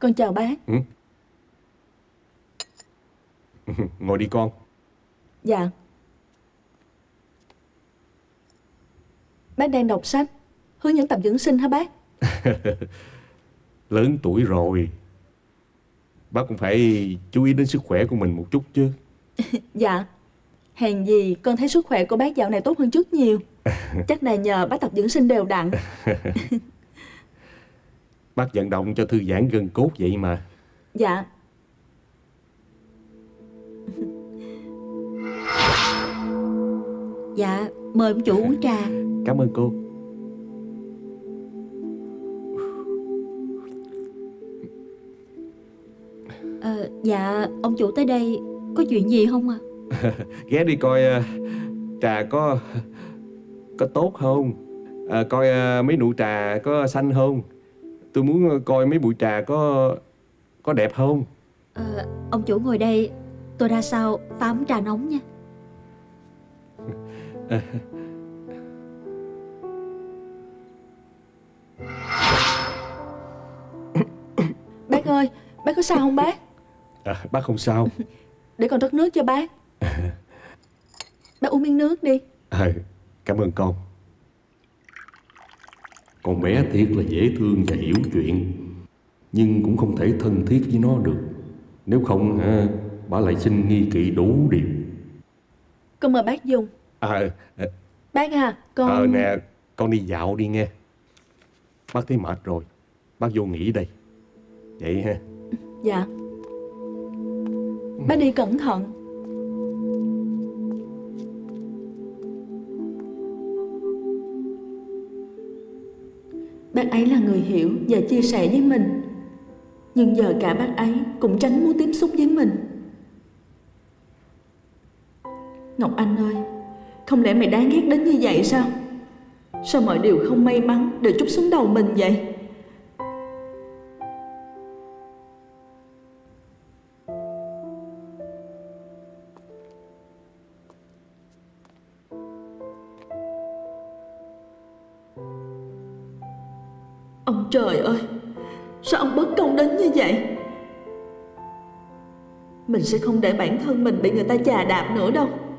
Con chào bác. Ừ. Ngồi đi con. Dạ. Bác đang đọc sách hướng dẫn tập dưỡng sinh hả bác? Lớn tuổi rồi, bác cũng phải chú ý đến sức khỏe của mình một chút chứ. Dạ. Hèn gì con thấy sức khỏe của bác dạo này tốt hơn trước nhiều. Chắc là nhờ bác tập dưỡng sinh đều đặn. Bác vận động cho thư giãn gân cốt vậy mà. Dạ. Dạ, mời ông chủ uống trà. Cảm ơn cô. Dạ, ông chủ tới đây có chuyện gì không ạ? Ghé đi coi trà có tốt không, coi mấy nụ trà có xanh không. Tôi muốn coi mấy bụi trà có đẹp không. Ông chủ ngồi đây, tôi ra sau pha ấm trà nóng nha. Bác ơi, bác có sao không bác? Bác không sao. Để con rót nước cho bác. Bác uống miếng nước đi. Cảm ơn con. Con bé thiệt là dễ thương và hiểu chuyện, nhưng cũng không thể thân thiết với nó được. Nếu không bà lại sinh nghi kỵ đủ điều. Con mời bác dùng. Bác à, con... Nè, con đi dạo đi nghe. Bác thấy mệt rồi, bác vô nghỉ đây. Vậy ha. Dạ. Bác đi cẩn thận. Bác ấy là người hiểu và chia sẻ với mình, nhưng giờ cả bác ấy cũng tránh muốn tiếp xúc với mình. Ngọc Anh ơi, không lẽ mày đáng ghét đến như vậy sao? Sao mọi điều không may mắn đều trút xuống đầu mình vậy? Ông trời ơi, sao ông bất công đến như vậy? Mình sẽ không để bản thân mình bị người ta chà đạp nữa đâu.